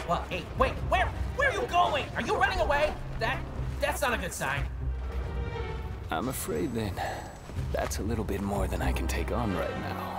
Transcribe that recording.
Well, hey, wait, where are you going? Are you running away? That's not a good sign. I'm afraid then, that's a little bit more than I can take on right now.